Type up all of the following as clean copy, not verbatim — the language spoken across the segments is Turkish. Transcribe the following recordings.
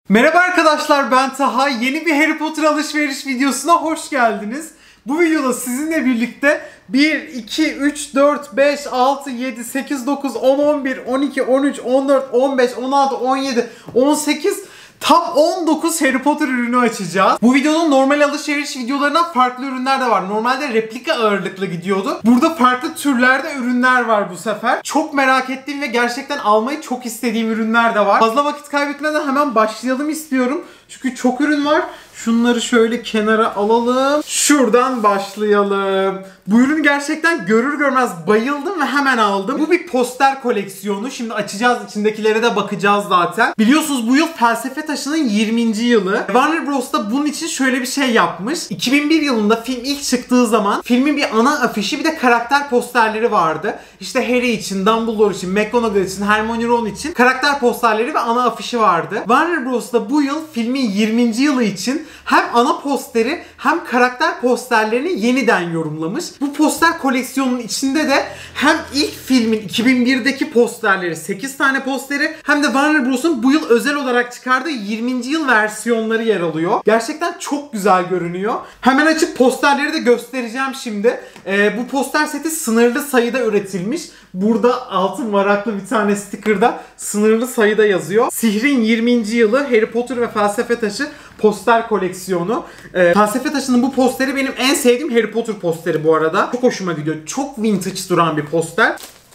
Merhaba arkadaşlar, ben Taha. Yeni bir Harry Potter alışveriş videosuna hoş geldiniz. Bu videoda sizinle birlikte 1, 2, 3, 4, 5, 6, 7, 8, 9, 10, 11, 12, 13, 14, 15, 16, 17, 18... Tam 19 Harry Potter ürünü açacağız. Bu videonun normal alışveriş videolarından farklı ürünler de var. Normalde replika ağırlıklı gidiyordu. Burada farklı türlerde ürünler var bu sefer. Çok merak ettiğim ve gerçekten almayı çok istediğim ürünler de var. Fazla vakit kaybetmeden hemen başlayalım istiyorum. Çünkü çok ürün var. Şunları şöyle kenara alalım. Şuradan başlayalım. Bu ürünü gerçekten görür görmez bayıldım ve hemen aldım. Bu bir poster koleksiyonu. Şimdi açacağız, içindekilere de bakacağız zaten. Biliyorsunuz bu yıl Felsefe Taşı'nın 20. yılı. Warner Bros. Da bunun için şöyle bir şey yapmış. 2001 yılında film ilk çıktığı zaman filmin bir ana afişi bir de karakter posterleri vardı. İşte Harry için, Dumbledore için, McGonagall için, Hermione Ron için karakter posterleri ve ana afişi vardı. Warner Bros. Da bu yıl filmin 20. yılı için hem ana posteri hem karakter posterlerini yeniden yorumlamış. Bu poster koleksiyonunun içinde de hem ilk filmin 2001'deki posterleri 8 tane posteri hem de Warner Bros'un bu yıl özel olarak çıkardığı 20. yıl versiyonları yer alıyor. Gerçekten çok güzel görünüyor. Hemen açıp posterleri de göstereceğim şimdi. Bu poster seti sınırlı sayıda üretilmiş. Burada altın varaklı bir tane sticker'da sınırlı sayıda yazıyor. Sihrin 20. yılı Harry Potter ve Felsefe Taşı poster koleksiyonu. Felsefe Taşı'nın bu posteri benim en sevdiğim Harry Potter posteri bu arada. Çok hoşuma gidiyor. Çok vintage duran bir poster.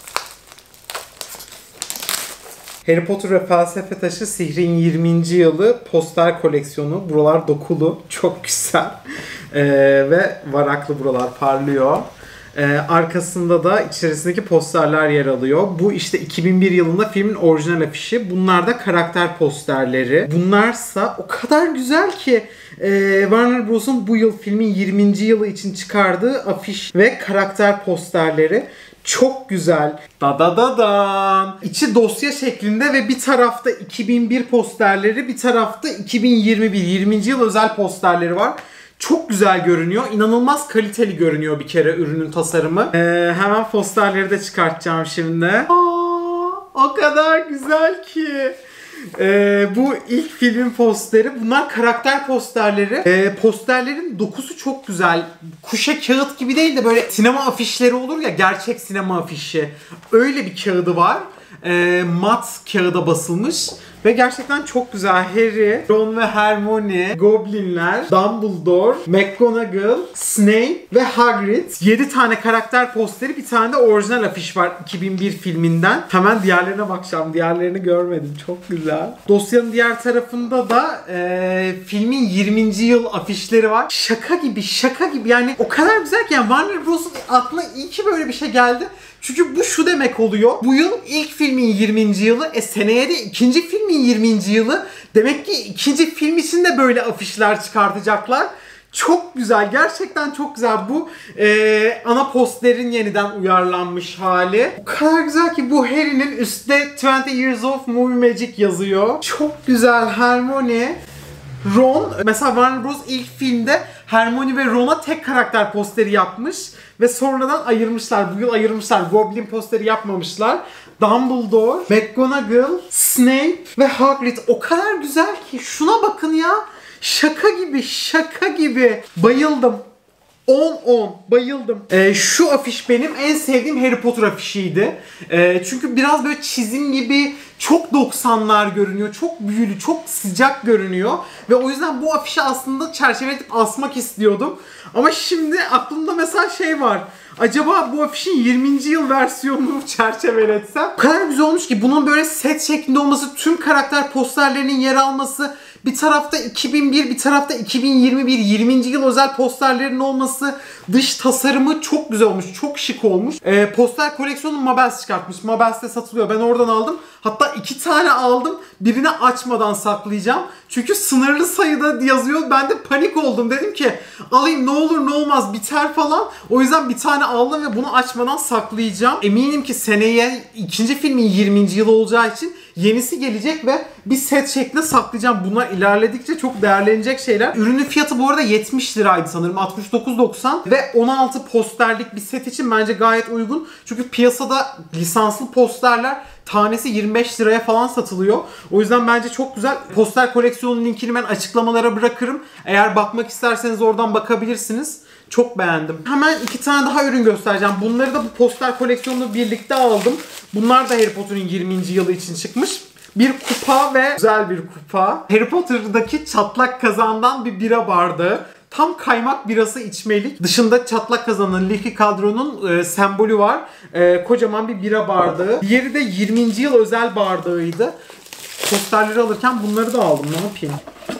Harry Potter ve Felsefe Taşı Sihrin 20. yılı poster koleksiyonu. Buralar dokulu. Çok güzel. Ve varaklı, buralar parlıyor. Arkasında da içerisindeki posterler yer alıyor. Bu işte 2001 yılında filmin orijinal afişi. Bunlar da karakter posterleri. Bunlarsa o kadar güzel ki Warner Bros'un bu yıl filmin 20. yılı için çıkardığı afiş ve karakter posterleri. Çok güzel. Da. İçi dosya şeklinde ve bir tarafta 2001 posterleri, bir tarafta 2021 20. yıl özel posterleri var. Çok güzel görünüyor. İnanılmaz kaliteli görünüyor bir kere ürünün tasarımı. Hemen posterleri de çıkartacağım şimdi. O kadar güzel ki. Bu ilk filmin posteri. Bunlar karakter posterleri. Posterlerin dokusu çok güzel. Kuşe kağıt gibi değil de böyle sinema afişleri olur ya, gerçek sinema afişi. Öyle bir kağıdı var. Mat kağıda basılmış. Ve gerçekten çok güzel. Harry, Ron ve Hermione, Goblinler, Dumbledore, McGonagall, Snape ve Hagrid. 7 tane karakter posteri, bir tane de orijinal afiş var 2001 filminden. Hemen diğerlerine bakacağım. Diğerlerini görmedim. Çok güzel. Dosyanın diğer tarafında da filmin 20. yıl afişleri var. Şaka gibi. Yani o kadar güzel ki, yani Warner Bros'un aklına iyi ki böyle bir şey geldi. Çünkü bu şu demek oluyor. Bu yıl ilk filmin 20. yılı. Seneye de ikinci filmin 20. yılı. Demek ki ikinci film için de böyle afişler çıkartacaklar. Çok güzel. Gerçekten çok güzel. Bu ana posterin yeniden uyarlanmış hali. O kadar güzel ki bu Harry'nin üstte 20 Years of Movie Magic yazıyor. Çok güzel. Hermione, Ron. Mesela Warner Bros. İlk filmde Hermione ve Ron'a tek karakter posteri yapmış ve sonradan ayırmışlar. Bu yıl ayırmışlar. Goblin posteri yapmamışlar. Dumbledore, McGonagall, Snape ve Hagrid. O kadar güzel ki. Şuna bakın ya. Şaka gibi. Bayıldım. 10-10. Bayıldım. Şu afiş benim en sevdiğim Harry Potter afişiydi. Çünkü biraz böyle çizim gibi, çok 90'lar görünüyor. Çok büyülü, çok sıcak görünüyor. Ve o yüzden bu afişi aslında çerçeveletip asmak istiyordum. Ama şimdi aklımda mesela şey var. Acaba bu afişin 20. yıl versiyonunu çerçeveletsem? O kadar güzel olmuş ki bunun böyle set şeklinde olması, tüm karakter posterlerinin yer alması, bir tarafta 2001, bir tarafta 2021, 20. yıl özel posterlerin olması, dış tasarımı çok güzel olmuş, çok şık olmuş. Poster koleksiyonu Mabels çıkartmış. Mabels'te satılıyor. Ben oradan aldım. Hatta 2 tane aldım. Birini açmadan saklayacağım. Çünkü sınırlı sayıda yazıyor. Ben de panik oldum. Dedim ki alayım, ne olur ne olmaz biter falan. O yüzden bir tane aldım ve bunu açmadan saklayacağım. Eminim ki seneye ikinci filmin 20. yılı olacağı için yenisi gelecek ve bir set şeklinde saklayacağım. Bunlar ilerledikçe çok değerlenecek şeyler. Ürünün fiyatı bu arada 70 liraydı sanırım. 69.90 ve 16 posterlik bir set için bence gayet uygun. Çünkü piyasada lisanslı posterler Tanesi 25 liraya falan satılıyor. O yüzden bence çok güzel. Poster koleksiyonun linkini ben açıklamalara bırakırım. Eğer bakmak isterseniz oradan bakabilirsiniz. Çok beğendim. Hemen 2 tane daha ürün göstereceğim. Bunları da bu poster koleksiyonunu birlikte aldım. Bunlar da Harry Potter'ın 20. yılı için çıkmış. Bir kupa ve güzel bir kupa. Harry Potter'daki çatlak kazandan bir bira bardağı. Tam kaymak birası içmelik. Dışında çatlak kazanın, Leaky Cauldron'un sembolü var. Kocaman bir bira bardağı. Diğeri de 20. yıl özel bardağıydı. Posterleri alırken bunları da aldım. Ne yapayım?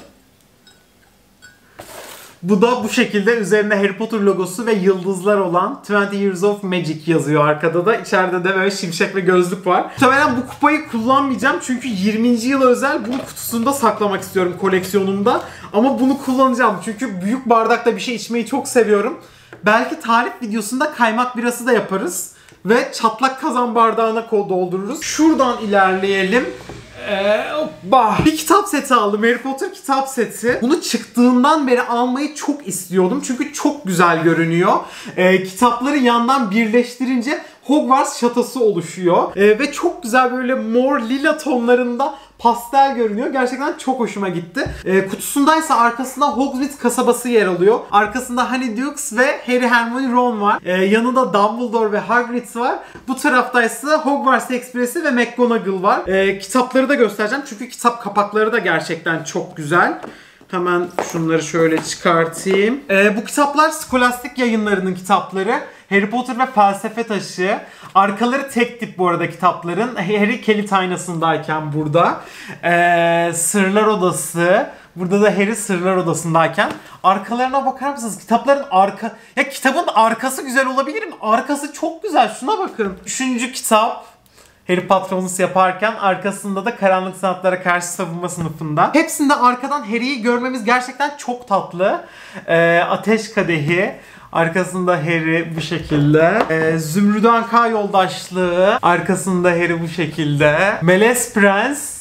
Bu da bu şekilde üzerinde Harry Potter logosu ve yıldızlar olan 20 Years of Magic yazıyor arkada da. İçeride de böyle şimşek ve gözlük var. Muhtemelen bu kupayı kullanmayacağım çünkü 20. yıla özel bunu kutusunda saklamak istiyorum koleksiyonumda. Ama bunu kullanacağım çünkü büyük bardakta bir şey içmeyi çok seviyorum. Belki tarif videosunda kaymak birası da yaparız. Ve çatlak kazan bardağına doldururuz. Şuradan ilerleyelim. Bir kitap seti aldım. Harry Potter kitap seti. Bunu çıktığından beri almayı çok istiyordum. Çünkü çok güzel görünüyor. Kitapları yandan birleştirince Hogwarts şatosu oluşuyor. Ve çok güzel böyle mor lila tonlarında pastel görünüyor. Gerçekten çok hoşuma gitti. Kutusundaysa arkasında Hogsmeade kasabası yer alıyor. Arkasında Honeydukes ve Harry, Hermione, Ron var. Yanında Dumbledore ve Hagrid var. Bu taraftaysa Hogwarts Express'i ve McGonagall var. Kitapları da göstereceğim. Çünkü kitap kapakları da gerçekten çok güzel. Hemen şunları şöyle çıkartayım. Bu kitaplar Scholastic Yayınları'nın kitapları. Harry Potter ve Felsefe Taşı. Arkaları tek tip bu arada kitapların. Harry kilit aynasındayken burada. Sırlar Odası. Burada da Harry Sırlar Odası'ndayken. Arkalarına bakar mısınız? Kitapların Ya kitabın arkası güzel olabilir mi? Arkası çok güzel. Şuna bakın. 3. kitap. Harry Patronus yaparken arkasında da Karanlık Sanatlara Karşı Savunma Sınıfında. Hepsinde arkadan Harry'yi görmemiz gerçekten çok tatlı. Ateş Kadehi. Arkasında Harry bu şekilde. Zümrüt Anka Yoldaşlığı. Arkasında Harry bu şekilde. Melez Prens.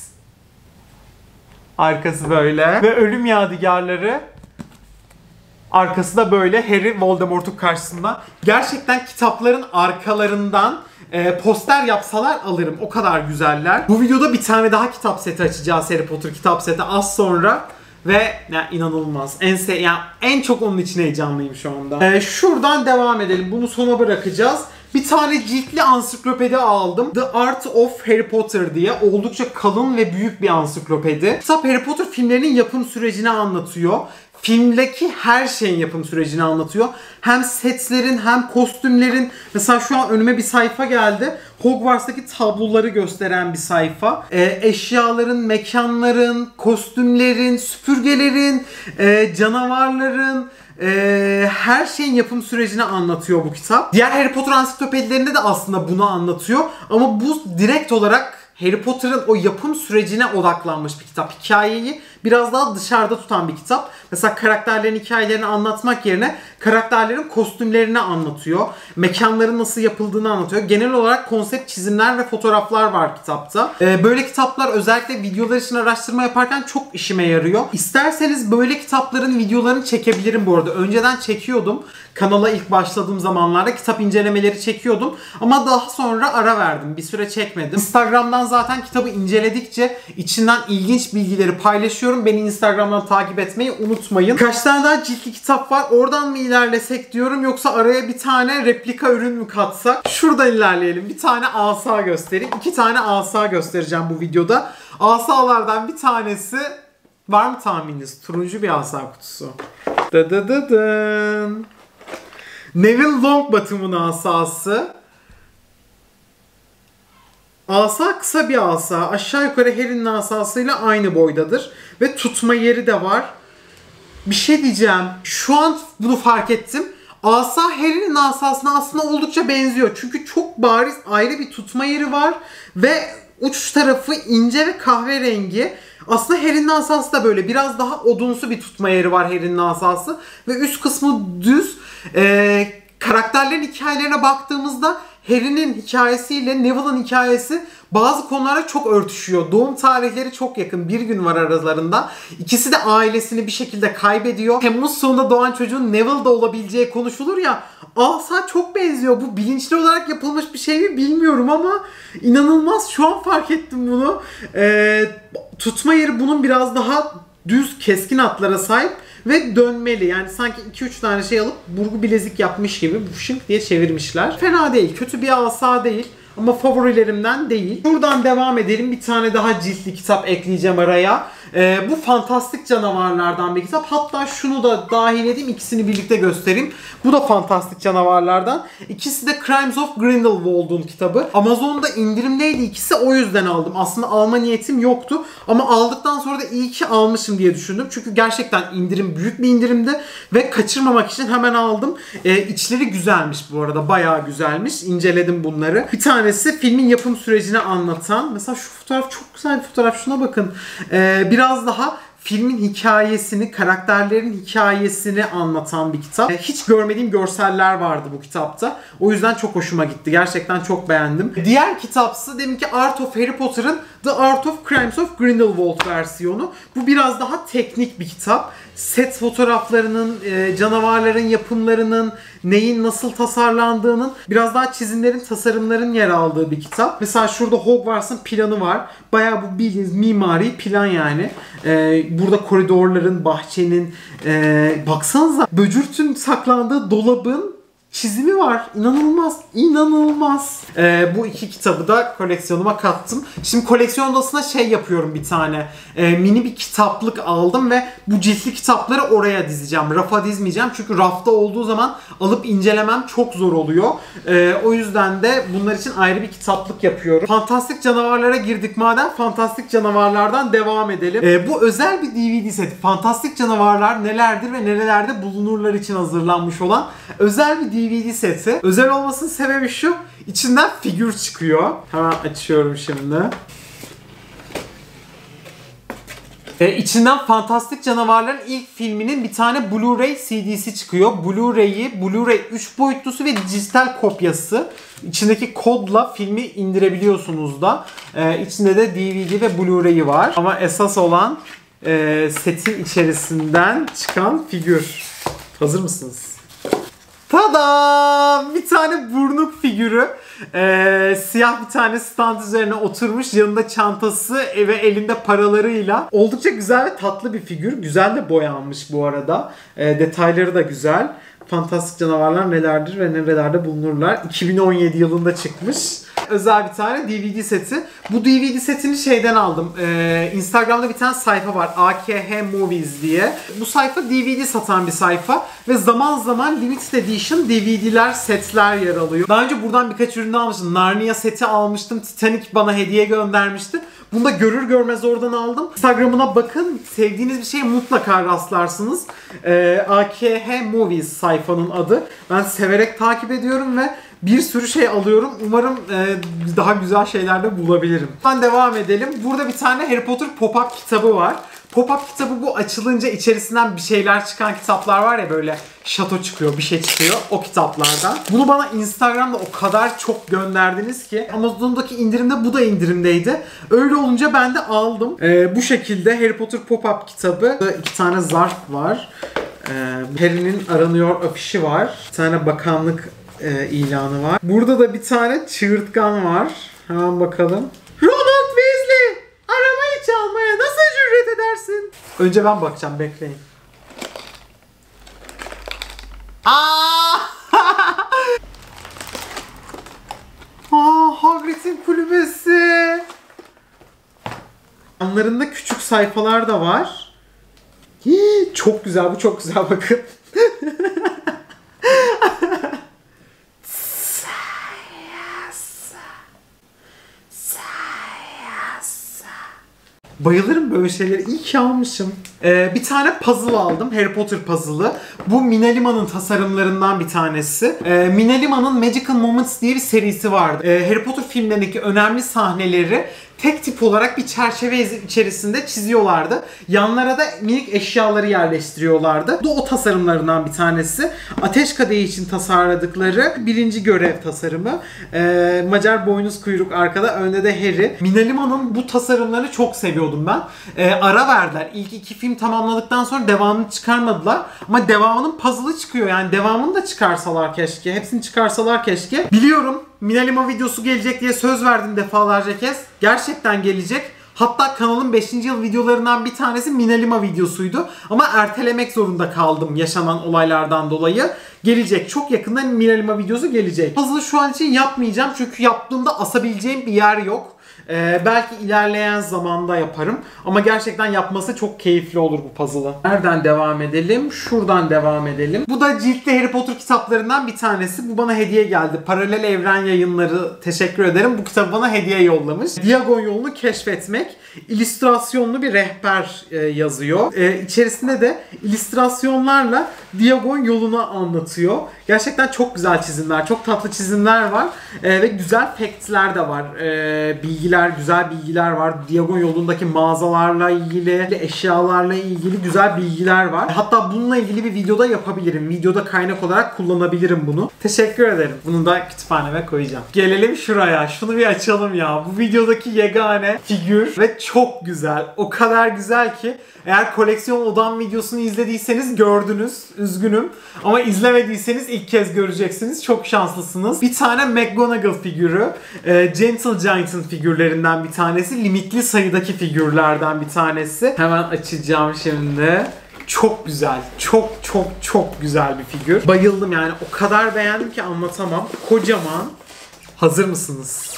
Arkası böyle. Ve Ölüm Yadigarları. Arkası da böyle Harry Voldemort'un karşısında. Gerçekten kitapların arkalarından poster yapsalar alırım. O kadar güzeller. Bu videoda bir tane daha kitap seti açacağız. Harry Potter kitap seti az sonra. Ve inanılmaz. En çok onun için heyecanlıyım şu anda. Şuradan devam edelim. Bunu sona bırakacağız. Bir tane ciltli ansiklopedi aldım. The Art of Harry Potter diye. Oldukça kalın ve büyük bir ansiklopedi. Kitap Harry Potter filmlerinin yapım sürecini anlatıyor. Filmdeki her şeyin yapım sürecini anlatıyor. Hem setlerin hem kostümlerin. Mesela şu an önüme bir sayfa geldi. Hogwarts'taki tabloları gösteren bir sayfa. Eşyaların, mekanların, kostümlerin, süpürgelerin, canavarların, her şeyin yapım sürecini anlatıyor bu kitap. Diğer Harry Potter ansiklopedilerinde de aslında bunu anlatıyor. Ama bu direkt olarak Harry Potter'ın o yapım sürecine odaklanmış bir kitap. Hikayeyi biraz daha dışarıda tutan bir kitap. Mesela karakterlerin hikayelerini anlatmak yerine karakterlerin kostümlerini anlatıyor. Mekanların nasıl yapıldığını anlatıyor. Genel olarak konsept çizimler ve fotoğraflar var kitapta. Böyle kitaplar özellikle videolar için araştırma yaparken çok işime yarıyor. İsterseniz böyle kitapların videolarını çekebilirim bu arada. Önceden çekiyordum. Kanala ilk başladığım zamanlarda kitap incelemeleri çekiyordum. Ama daha sonra ara verdim. Bir süre çekmedim. Instagram'dan zaten kitabı inceledikçe içinden ilginç bilgileri paylaşıyorum. Beni Instagram'dan takip etmeyi unutmayın. Kaç tane daha ciltli kitap var. Oradan mı ilerlesek diyorum yoksa araya bir tane replika ürün mü katsak? Şuradan ilerleyelim. Bir tane asa göstereyim. 2 tane asa göstereceğim bu videoda. Asalardan bir tanesi var mı tahmininiz? Turuncu bir asa kutusu. Dıdıdıdın. Neville Longbottom'un asası. Asa kısa bir asa. Aşağı yukarı Harry'nin asasıyla aynı boydadır. Ve tutma yeri de var. Bir şey diyeceğim. Şu an bunu fark ettim. Asa Harry'nin asasına aslında oldukça benziyor. Çünkü çok bariz ayrı bir tutma yeri var. Ve uç tarafı ince ve kahverengi. Aslında Harry'nin asası da böyle. Biraz daha odunsu bir tutma yeri var Harry'nin asası. Ve üst kısmı düz. Karakterlerin hikayelerine baktığımızda Harry'nin hikayesiyle Neville'ın hikayesi bazı konularda çok örtüşüyor. Doğum tarihleri çok yakın. Bir gün var aralarında. İkisi de ailesini bir şekilde kaybediyor. Temmuz sonunda doğan çocuğun Neville'da olabileceği konuşulur ya. Asa çok benziyor. Bu bilinçli olarak yapılmış bir şey mi bilmiyorum ama inanılmaz. Şu an fark ettim bunu. Tutma yeri bunun biraz daha düz, keskin hatlara sahip ve dönmeli. Yani sanki 2-3 tane şey alıp burgu bilezik yapmış gibi şık diye çevirmişler. Fena değil. Kötü bir asa değil. Ama favorilerimden değil. Buradan devam edelim. Bir tane daha ciltli kitap ekleyeceğim araya. Bu fantastik canavarlardan bir kitap. Hatta şunu da dahil edeyim. İkisini birlikte göstereyim. Bu da fantastik canavarlardan. İkisi de Crimes of Grindelwald'un kitabı. Amazon'da indirimdeydi ikisi. O yüzden aldım. Aslında alma niyetim yoktu. Ama aldıktan sonra da iyi ki almışım diye düşündüm. Çünkü gerçekten indirim büyük bir indirimdi. Ve kaçırmamak için hemen aldım. İçleri güzelmiş bu arada. Bayağı güzelmiş. İnceledim bunları. Bir tanesi filmin yapım sürecini anlatan. Mesela şu fotoğraf çok güzel bir fotoğraf. Şuna bakın. Biraz daha filmin hikayesini, karakterlerin hikayesini anlatan bir kitap. Hiç görmediğim görseller vardı bu kitapta. O yüzden çok hoşuma gitti. Gerçekten çok beğendim. Diğer kitapsı deminki Art of Harry Potter'ın The Art of Crimes of Grindelwald versiyonu. Bu biraz daha teknik bir kitap. Set fotoğraflarının, canavarların yapımlarının, neyin nasıl tasarlandığının, biraz daha çizimlerin, tasarımların yer aldığı bir kitap. Mesela şurada Hogwarts'ın planı var. Bayağı bu bildiğiniz mimari plan yani. Burada koridorların, bahçenin, baksanıza böcürtün saklandığı dolabın çizimi var. İnanılmaz. İnanılmaz. Bu iki kitabı da koleksiyonuma kattım. Şimdi koleksiyon odasına şey yapıyorum bir tane. Mini bir kitaplık aldım ve bu ciltli kitapları oraya dizeceğim. Rafa dizmeyeceğim. Çünkü rafta olduğu zaman alıp incelemem çok zor oluyor. O yüzden de bunlar için ayrı bir kitaplık yapıyorum. Fantastik canavarlara girdik madem. Fantastik canavarlardan devam edelim. Bu özel bir DVD seti. Fantastik canavarlar nelerdir ve nerelerde bulunurlar için hazırlanmış olan özel bir DVD seti. Özel olmasının sebebi şu. İçinden figür çıkıyor. Hemen açıyorum şimdi. İçinden Fantastik Canavarların ilk filminin bir tane Blu-ray CD'si çıkıyor. Blu-ray 3 boyutlusu ve dijital kopyası. İçindeki kodla filmi indirebiliyorsunuz da. İçinde de DVD ve Blu-ray'i var. Ama esas olan setin içerisinden çıkan figür. Hazır mısınız? Tada! Bir tane burnuk figürü. Siyah bir tane stand üzerine oturmuş. Yanında çantası ve elinde paralarıyla. Oldukça güzel ve tatlı bir figür. Güzel de boyanmış bu arada. Detayları da güzel. Fantastik canavarlar nelerdir ve nerelerde bulunurlar. 2017 yılında çıkmış. Özel bir tane DVD seti. Bu DVD setini şeyden aldım. Instagram'da bir tane sayfa var. AKH Movies diye. Bu sayfa DVD satan bir sayfa. Ve zaman zaman Limited Edition DVD'ler, setler yer alıyor. Daha önce buradan birkaç ürünü almıştım. Narnia seti almıştım. Titanic bana hediye göndermişti. Bunu da görür görmez oradan aldım. Instagram'ına bakın. Sevdiğiniz bir şeye mutlaka rastlarsınız. AKH Movies sayfanın adı. Ben severek takip ediyorum ve bir sürü şey alıyorum. Umarım daha güzel şeyler de bulabilirim. Ben devam edelim. Burada bir tane Harry Potter pop-up kitabı var. Pop-up kitabı bu açılınca içerisinden bir şeyler çıkan kitaplar var ya, böyle şato çıkıyor, bir şey çıkıyor, o kitaplardan. Bunu bana Instagram'da o kadar çok gönderdiniz ki Amazon'daki indirimde bu da indirimdeydi. Öyle olunca ben de aldım. Bu şekilde Harry Potter pop-up kitabı. Burada 2 tane zarf var. Harry'nin aranıyor afişi var. Bir tane bakanlık ilanı var. Burada da bir tane çığırtkan var. Hemen bakalım. Ronald Weasley! Arabayı çalmaya nasıl cüret edersin? Önce ben bakacağım, bekleyin. Hagrid'in kulübesi. Yanlarında küçük sayfalar da var. Çok güzel, bu çok güzel, bakın. Bayılırım böyle şeylere. İyi ki almışım. Bir tane puzzle aldım. Harry Potter puzzle'ı. Bu Minalima'nın tasarımlarından bir tanesi. Minalima'nın Magical Moments diye bir serisi vardı. Harry Potter filmlerindeki önemli sahneleri tek tip olarak bir çerçeve içerisinde çiziyorlardı. Yanlara da minik eşyaları yerleştiriyorlardı. Bu da o tasarımlarından bir tanesi. Ateş Kadehi için tasarladıkları birinci görev tasarımı. Macar boynuz kuyruk arkada, önde de Harry. Minalima'nın bu tasarımlarını çok seviyordum ben. Ara verdiler. İlk 2 film tamamladıktan sonra devamını çıkarmadılar. Ama devamının puzzle'ı çıkıyor. Yani devamını da çıkarsalar keşke. Hepsini çıkarsalar keşke. Biliyorum Minalima videosu gelecek diye söz verdim defalarca kez. Gerçekten gelecek. Hatta kanalın 5. yıl videolarından bir tanesi Minalima videosuydu. Ama ertelemek zorunda kaldım yaşanan olaylardan dolayı. Gelecek. Çok yakında Minalima videosu gelecek. Puzzle'ı şu an için yapmayacağım çünkü yaptığımda asabileceğim bir yer yok. Belki ilerleyen zamanda yaparım. Ama gerçekten yapması çok keyifli olur bu puzzle'ı. Nereden devam edelim? Şuradan devam edelim. Bu da ciltli Harry Potter kitaplarından bir tanesi. Bu bana hediye geldi. Paralel Evren Yayınları, teşekkür ederim. Bu kitabı bana hediye yollamış. Diagon yolunu keşfetmek. İllüstrasyonlu bir rehber yazıyor. İçerisinde de illüstrasyonlarla Diagon yolunu anlatıyor. Gerçekten çok güzel çizimler, çok tatlı çizimler var. Ve güzel facts'ler de var. Bilgiler, güzel bilgiler var. Diagon yolundaki mağazalarla ilgili, eşyalarla ilgili güzel bilgiler var. Hatta bununla ilgili bir videoda yapabilirim. Videoda kaynak olarak kullanabilirim bunu. Teşekkür ederim. Bunu da kütüphaneme koyacağım. Gelelim şuraya. Şunu bir açalım ya. Bu videodaki yegane figür ve çok güzel. O kadar güzel ki eğer koleksiyon odam videosunu izlediyseniz gördünüz. Üzgünüm. Ama izlemediyseniz ilk kez göreceksiniz. Çok şanslısınız. Bir tane McGonagall figürü. Gentle Giant'ın figürlerinden bir tanesi. Limitli sayıdaki figürlerden bir tanesi. Hemen açacağım şimdi. Çok güzel. Çok çok çok güzel bir figür. Bayıldım yani. O kadar beğendim ki anlatamam. Kocaman. Hazır mısınız?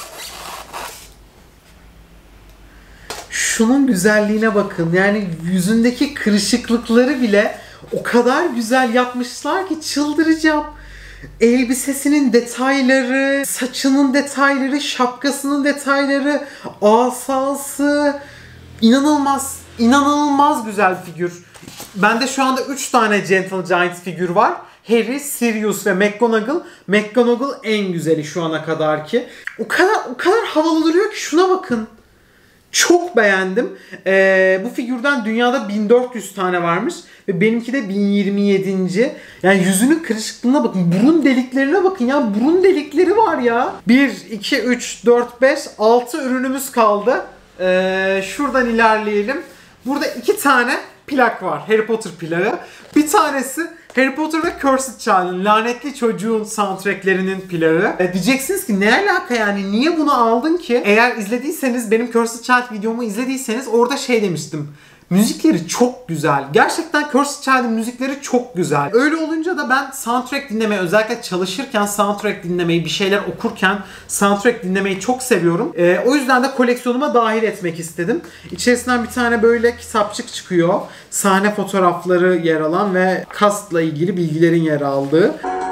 Şunun güzelliğine bakın. Yani yüzündeki kırışıklıkları bile o kadar güzel yapmışlar ki çıldıracağım. Elbisesinin detayları, saçının detayları, şapkasının detayları, asası, inanılmaz, inanılmaz güzel figür. Bende şu anda 3 tane Gentle Giant figür var. Harry, Sirius ve McGonagall. McGonagall en güzeli şu ana kadar ki. O kadar havalı duruyor ki şuna bakın. Çok beğendim. Bu figürden dünyada 1400 tane varmış. Ve benimki de 1027. Yani yüzünün kırışıklığına bakın. Burun deliklerine bakın ya. Burun delikleri var ya. 1, 2, 3, 4, 5, 6 ürünümüz kaldı. Şuradan ilerleyelim. Burada 2 tane plak var. Harry Potter plağı. Bir tanesi Harry Potter ve Cursed Child'ın, lanetli çocuğun soundtracklerinin plağı. Diyeceksiniz ki ne alaka yani, niye bunu aldın ki? Eğer izlediyseniz, benim Cursed Child videomu izlediyseniz orada şey demiştim. Müzikleri çok güzel. Gerçekten Cursed Child'ın müzikleri çok güzel. Öyle olunca da ben soundtrack dinlemeyi, özellikle çalışırken soundtrack dinlemeyi, bir şeyler okurken soundtrack dinlemeyi çok seviyorum. O yüzden de koleksiyonuma dahil etmek istedim. İçerisinden bir tane böyle kitapçık çıkıyor. Sahne fotoğrafları yer alan ve cast'la ilgili bilgilerin yer aldığı.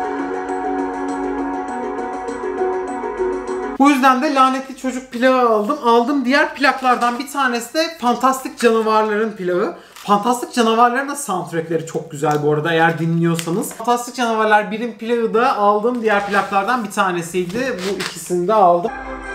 Bu yüzden de lanetli çocuk plağı aldım. Aldığım diğer plaklardan bir tanesi de Fantastik Canavarların plağı. Fantastik Canavarların da soundtrackleri çok güzel bu arada, eğer dinliyorsanız. Fantastik Canavarlar 1'in plağı da aldığım diğer plaklardan bir tanesiydi. Bu ikisini de aldım.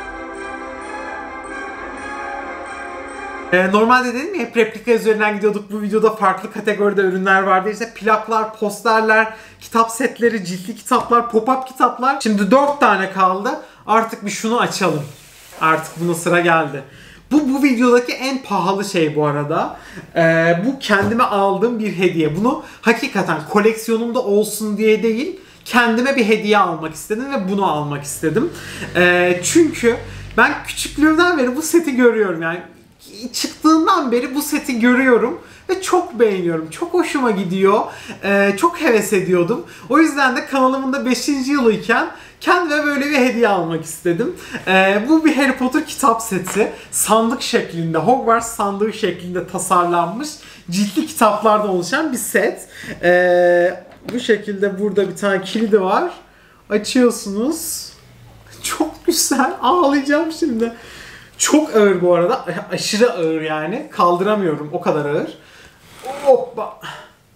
Normalde dedim ya, hep replika üzerinden gidiyorduk. Bu videoda farklı kategoride ürünler vardı. İşte plaklar, posterler, kitap setleri, ciltli kitaplar, pop-up kitaplar. Şimdi 4 tane kaldı. Artık bir şunu açalım. Artık buna sıra geldi. Bu videodaki en pahalı şey bu arada. Bu kendime aldığım bir hediye. Bunu hakikaten koleksiyonumda olsun diye değil, kendime bir hediye almak istedim ve bunu almak istedim. Çünkü ben küçüklüğümden beri bu seti görüyorum. Yani çıktığından beri bu seti görüyorum ve çok beğeniyorum. Çok hoşuma gidiyor. Çok heves ediyordum. O yüzden de kanalımın da 5. yılıyken kendime böyle bir hediye almak istedim. Bu bir Harry Potter kitap seti. Sandık şeklinde, Hogwarts sandığı şeklinde tasarlanmış, ciltli kitaplardan oluşan bir set. Bu şekilde burada bir tane kilidi var. Açıyorsunuz. Çok güzel. Ağlayacağım şimdi. Çok ağır bu arada. Aşırı ağır yani. Kaldıramıyorum. O kadar ağır. Hoppa.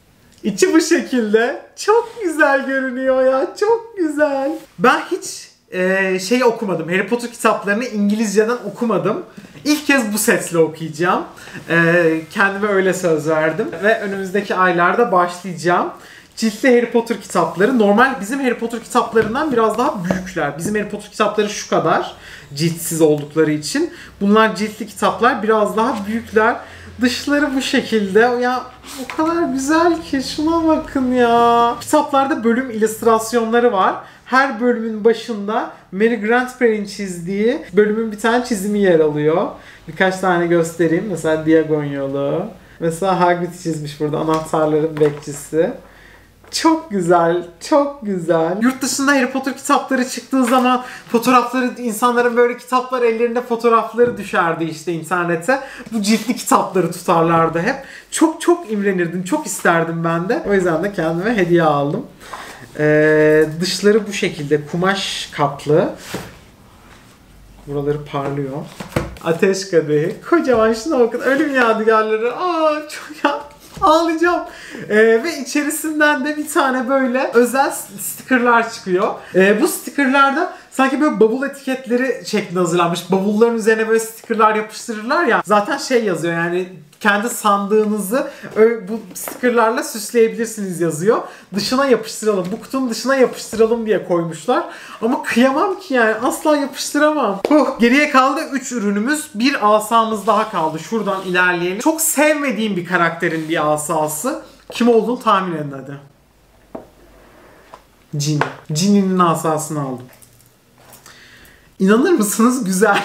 İçi bu şekilde. Çok güzel görünüyor ya. Çok güzel. Ben hiç şeyi okumadım. Harry Potter kitaplarını İngilizceden okumadım. İlk kez bu setle okuyacağım. Kendime öyle söz verdim. Ve önümüzdeki aylarda başlayacağım. Ciltli Harry Potter kitapları. Normal bizim Harry Potter kitaplarından biraz daha büyükler. Bizim Harry Potter kitapları şu kadar. Ciltsiz oldukları için. Bunlar ciltli kitaplar. Biraz daha büyükler. Dışları bu şekilde. Ya o kadar güzel ki. Şuna bakın ya. Kitaplarda bölüm illüstrasyonları var. Her bölümün başında Mary Grantberry'in çizdiği bölümün bir tane çizimi yer alıyor. Birkaç tane göstereyim. Mesela Diagon yolu. Mesela Hagrid çizmiş burada. Anahtarların bekçisi. Çok güzel, çok güzel. Yurt dışında Harry Potter kitapları çıktığı zaman fotoğrafları, insanların böyle kitaplar ellerinde fotoğrafları düşerdi işte internete. Bu ciltli kitapları tutarlardı hep. Çok çok imrenirdim, çok isterdim ben de. O yüzden de kendime hediye aldım. Dışları bu şekilde kumaş kaplı. Buraları parlıyor. Ateş kadehi. Kocaman şuna bakın. Ölüm yadigarları. Çok ya. Ağlayacağım. Ve içerisinden de bir tane böyle özel stickerlar çıkıyor. Bu stickerlarda sanki böyle bavul etiketleri şeklinde hazırlanmış. Bavulların üzerine böyle stickerlar yapıştırırlar ya. Zaten şey yazıyor yani kendi sandığınızı bu stickerlarla süsleyebilirsiniz yazıyor. Dışına yapıştıralım. Bu kutunun dışına yapıştıralım diye koymuşlar. Ama kıyamam ki yani. Asla yapıştıramam. Geriye kaldı 3 ürünümüz. Bir asamız daha kaldı. Şuradan ilerleyelim. Çok sevmediğim bir karakterin bir asası. Kim olduğunu tahmin edin hadi. Ginny. Ginny'nin asasını aldım. İnanır mısınız? Güzel.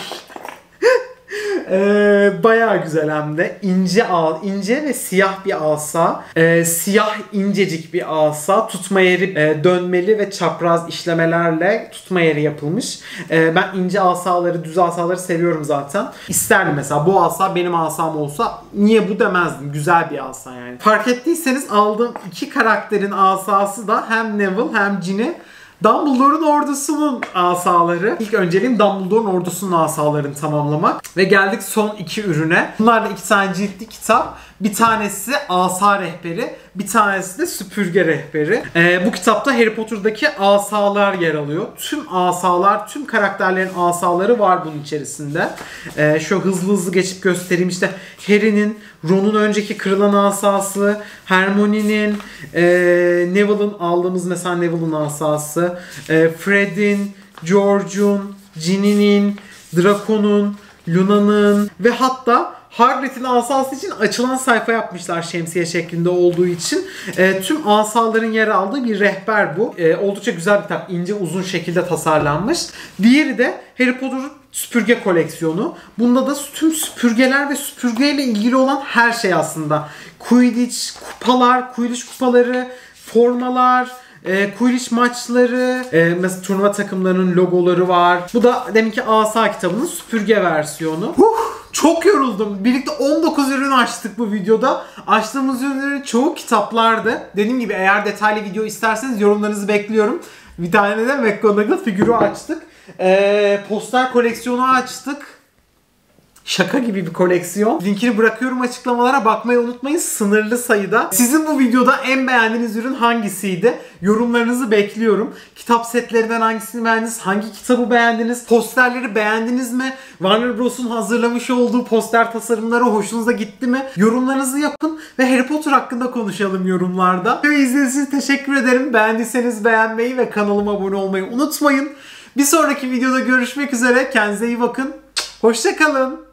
Bayağı güzel hem de. İnce ve siyah bir asa. Siyah incecik bir asa. Tutma yeri dönmeli ve çapraz işlemelerle tutma yeri yapılmış. Ben ince asaları, düz asaları seviyorum zaten. İsterdim mesela bu asa benim asam olsa niye bu demezdim. Güzel bir asa yani. Fark ettiyseniz aldığım iki karakterin asası da hem Neville hem Ginny Dumbledore'un ordusunun asaları. İlk önceliğim Dumbledore'un ordusunun asalarını tamamlamak. Ve geldik son iki ürüne. Bunlar da iki tane ciltli kitap. Bir tanesi asa rehberi, bir tanesi de süpürge rehberi. Bu kitapta Harry Potter'daki asalar yer alıyor. Tüm asalar, tüm karakterlerin asaları var bunun içerisinde. Şöyle hızlı hızlı geçip göstereyim. İşte Harry'nin, Ron'un önceki kırılan asası, Hermione'nin, Neville'ın aldığımız mesela Neville'ın asası, Fred'in, George'un, Ginny'nin, Draco'nun, Luna'nın ve hatta Hagrid'in asası için açılan sayfa yapmışlar şemsiye şeklinde olduğu için. Tüm asaların yer aldığı bir rehber bu. Oldukça güzel bir kitap. İnce uzun şekilde tasarlanmış. Diğeri de Harry Potter'ın süpürge koleksiyonu. Bunda da tüm süpürgeler ve süpürgeyle ilgili olan her şey aslında. Quidditch kupalar, Quidditch kupaları, formalar, Quidditch maçları, mesela turnuva takımlarının logoları var. Bu da deminki asa kitabının süpürge versiyonu. Çok yoruldum. Birlikte 19 ürün açtık bu videoda. Açtığımız ürünlerin çoğu kitaplardı. Dediğim gibi eğer detaylı video isterseniz yorumlarınızı bekliyorum. Bir tane de McGonagall figürü açtık. Poster koleksiyonu açtık. Şaka gibi bir koleksiyon. Linkini bırakıyorum açıklamalara. Bakmayı unutmayın. Sınırlı sayıda. Sizin bu videoda en beğendiğiniz ürün hangisiydi? Yorumlarınızı bekliyorum. Kitap setlerinden hangisini beğendiniz? Hangi kitabı beğendiniz? Posterleri beğendiniz mi? Warner Bros'un hazırlamış olduğu poster tasarımları hoşunuza gitti mi? Yorumlarınızı yapın ve Harry Potter hakkında konuşalım yorumlarda. Ve izlediğiniz için teşekkür ederim. Beğendiyseniz beğenmeyi ve kanalıma abone olmayı unutmayın. Bir sonraki videoda görüşmek üzere. Kendinize iyi bakın. Hoşça kalın.